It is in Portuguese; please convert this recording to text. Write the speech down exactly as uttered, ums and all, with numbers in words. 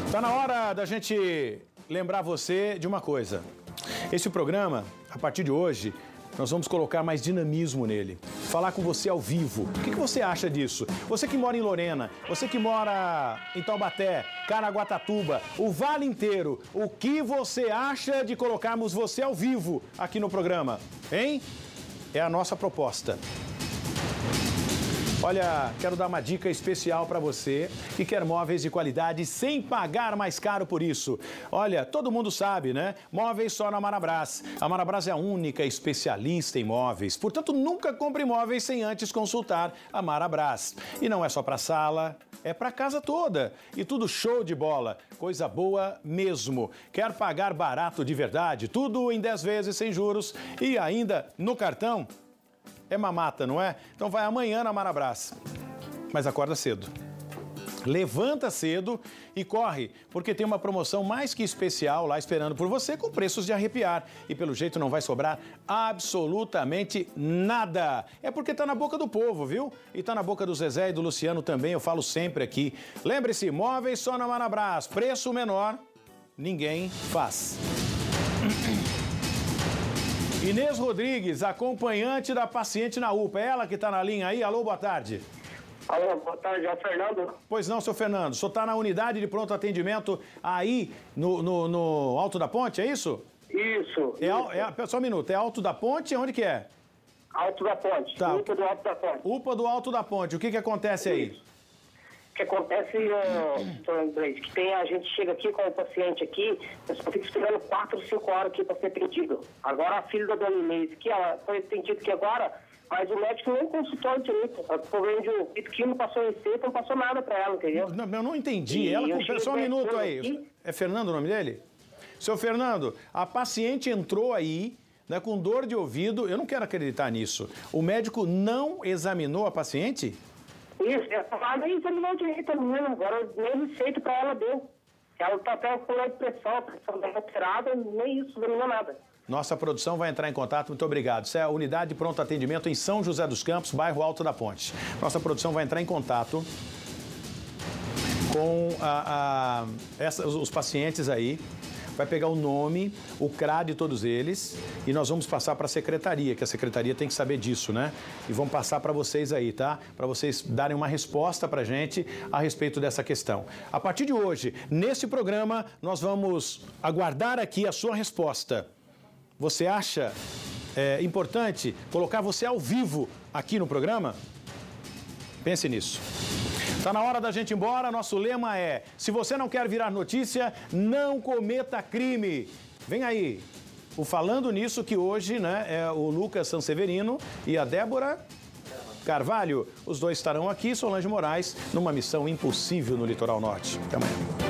Tá na hora da gente lembrar você de uma coisa. Esse programa, a partir de hoje, nós vamos colocar mais dinamismo nele. Falar com você ao vivo. O que, que você acha disso? Você que mora em Lorena, você que mora em Taubaté, Caraguatatuba, o Vale inteiro, o que você acha de colocarmos você ao vivo aqui no programa? Hein? É a nossa proposta. Olha, quero dar uma dica especial para você que quer móveis de qualidade sem pagar mais caro por isso. Olha, todo mundo sabe, né? Móveis só na Marabras. A Marabras é a única especialista em móveis. Portanto, nunca compre móveis sem antes consultar a Marabras. E não é só para sala, é para casa toda. E tudo show de bola. Coisa boa mesmo. Quer pagar barato de verdade? Tudo em dez vezes sem juros e ainda no cartão? É mamata, não é? Então vai amanhã na Marabras. Mas acorda cedo. Levanta cedo e corre, porque tem uma promoção mais que especial lá esperando por você com preços de arrepiar. E pelo jeito não vai sobrar absolutamente nada. É porque tá na boca do povo, viu? E tá na boca do Zezé e do Luciano também, eu falo sempre aqui. Lembre-se, móveis só na Marabras. Preço menor, ninguém faz. Inês Rodrigues, acompanhante da paciente na U P A. É ela que está na linha aí. Alô, boa tarde. Alô, boa tarde, é o Fernando. Pois não, seu Fernando. O senhor está na unidade de pronto atendimento aí no, no, no Alto da Ponte, é isso? Isso. É, isso. é, só um minuto. É Alto da Ponte? Onde que é? Alto da Ponte. Tá. U P A do Alto da Ponte. U P A do Alto da Ponte. O que que acontece aí? Isso. O que acontece, doutor Andrés, que tem, a gente chega aqui com o paciente aqui, a pessoa fica esperando quatro, cinco horas aqui para ser atendido. Agora a filha da dona Inês, que ela foi atendida aqui agora, mas o médico nem consultou direito. O problema de um que não passou receita, não passou nada para ela, entendeu? Não, eu não entendi. E ela eu com... Só um minuto aí. Aqui. É Fernando o nome dele? Seu Fernando, a paciente entrou aí, né, com dor de ouvido. Eu não quero acreditar nisso. O médico não examinou a paciente? Isso, ela nem examinou direito a menina, agora nem receita para ela deu. Ela está até com a pressão, a pressão dela alterada, nem isso, examinou nada. Nossa produção vai entrar em contato, muito obrigado. Isso é a unidade de pronto atendimento em São José dos Campos, bairro Alto da Ponte. Nossa produção vai entrar em contato com a, a, essa, os, os pacientes aí, vai pegar o nome, o C R A de todos eles e nós vamos passar para a secretaria, que a secretaria tem que saber disso, né? E vamos passar para vocês aí, tá? Para vocês darem uma resposta para a gente a respeito dessa questão. A partir de hoje, nesse programa, nós vamos aguardar aqui a sua resposta. Você acha é, importante colocar você ao vivo aqui no programa? Pense nisso. Tá na hora da gente ir embora, nosso lema é: se você não quer virar notícia, não cometa crime. Vem aí, o Falando Nisso, que hoje, né, é o Lucas Sanseverino e a Débora Carvalho. Os dois estarão aqui, Solange Moraes, numa missão impossível no Litoral Norte. Até amanhã.